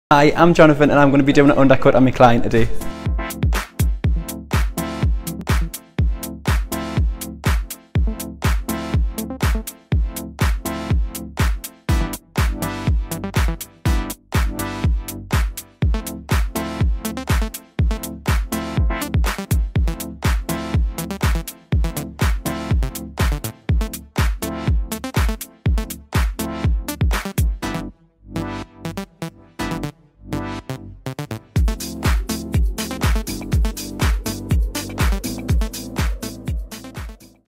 Hi, I'm Jonathan and I'm going to be doing an undercut on my client today.